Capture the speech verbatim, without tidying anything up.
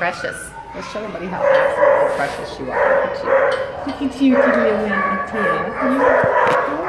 precious. Let's show everybody how absolutely precious you are. Look at you. Look at you, Kitty Lily and Tia. You